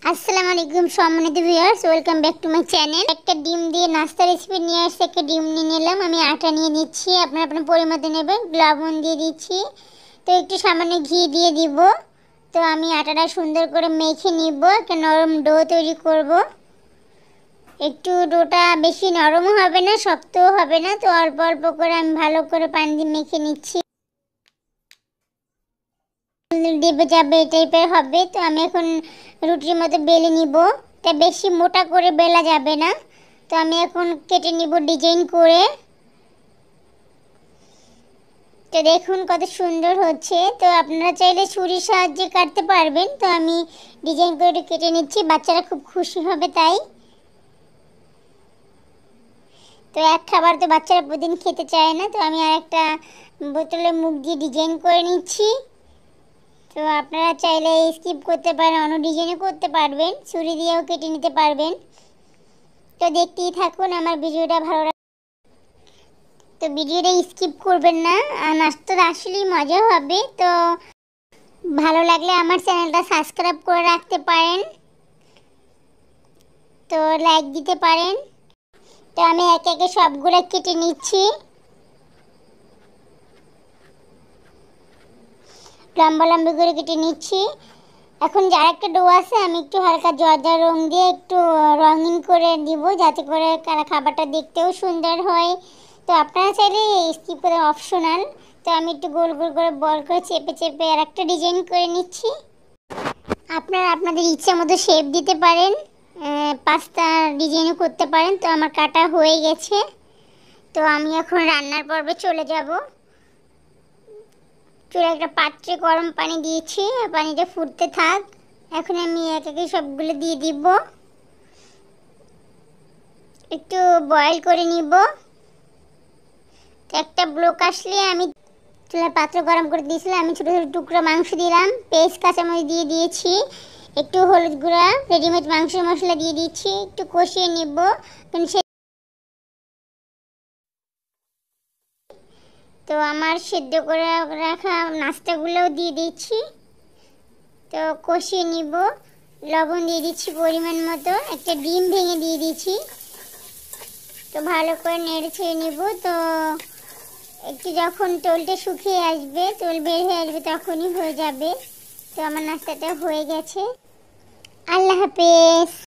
আসসালামু আলাইকুম সম্মানিত viewers, welcome back to my channel. একটা ডিম দিয়ে নাস্তা রেসিপি নিয়ে আসছে। একটা ডিম নিয়ে নিলাম, আমি আটা নিয়ে নিচ্ছি, আপনারা আপনার পরিমাণে নেবেন। লবণ দিয়ে দিচ্ছি, তো একটু সামান্য ঘি দিয়ে দিব। তো আমি আটাটা সুন্দর করে মেখে নিব, একটা নরম ডো তৈরি করব। একটু ডোটা বেশি নরমও হবে না, শক্তও হবে না, তো অল্প অল্প করে আমি ভালো করে পানি দিয়ে মেখে নিচ্ছি। ডিবে যাবে এই টাইপের হবে। তো আমি এখন রুটির মতো বেলে নিব, তা বেশি মোটা করে বেলা যাবে না। তো আমি এখন কেটে নিব ডিজাইন করে। তো দেখুন কত সুন্দর হচ্ছে। তো আপনারা চাইলে ছুরির সাহায্যে কাটতে পারবেন। তো আমি ডিজাইন করে কেটে নিচ্ছি, বাচ্চারা খুব খুশি হবে তাই। তো এক খাবার তো বাচ্চারা প্রতিদিন খেতে চায় না, তো আমি আর একটা বোতলে মুখ দিয়ে ডিজাইন করে নিচ্ছি। তো আপনারা চাইলে স্কিপ করতে পারেন, অন্য ডিজাইনও করতে পারবেন, ছুরি দিয়েও কেটে নিতে পারবেন। তো দেখতেই থাকুন, আমার ভিডিওটা ভালো লাগে তো ভিডিওটা স্কিপ করবেন না। আর নাস্তাটা আসলেই মজা হবে। তো ভালো লাগলে আমার চ্যানেলটা সাবস্ক্রাইব করে রাখতে পারেন, তো লাইক দিতে পারেন। তো আমি একে একে সবগুলো কেটে নিচ্ছি, লম্বা লম্বা করে কেটে নিচ্ছি। এখন যার একটা ডো আছে, আমি একটু হালকা জর্দা রং দিয়ে একটু রঙিন করে দিব, যাতে করে খাবারটা দেখতেও সুন্দর হয়। তো আপনারা চাইলে স্কিপ করে অপশনাল। তো আমি একটু গোল গোল করে বল করে চেপে চেপে আর একটা ডিজাইন করে নিচ্ছি। আপনারা আপনাদের ইচ্ছা মতো শেপ দিতে পারেন, পাস্তা ডিজাইনও করতে পারেন। তো আমার কাটা হয়ে গেছে। তো আমি এখন রান্নার পর্বে চলে যাব। চুলে একটা পাত্রে গরম পানি দিয়েছি, পানিটা ফুটতে থাক। এখন আমি এক একে সবগুলো দিয়ে দিব, একটু বয়েল করে নিব। একটা ব্লক আসলে আমি চুলার পাত্র গরম করে দিয়েছিলাম, আমি ছোটো ছোটো টুকরো মাংস দিলাম, পেঁয়াজ কাঁচামরিচ দিয়ে দিয়েছি, একটু হলুদ গুঁড়া, রেডিমেড মাংসের মশলা দিয়ে দিচ্ছি, একটু কষিয়ে নিব। তো আমার সেদ্ধ করে রাখা নাস্তাগুলোও দিয়ে দিচ্ছি, তো কষিয়ে নিব। লবণ দিয়ে দিচ্ছি পরিমাণ মতো, একটা ডিম ভেঙে দিয়ে দিচ্ছি। তো ভালো করে নেড়ে ছেড়ে নিব। তো একটু যখন তোলটা শুকিয়ে আসবে, তোল বের হয়ে আসবে, তখনই হয়ে যাবে। তো আমার নাস্তাটা হয়ে গেছে। আল্লাহ হাফেজ।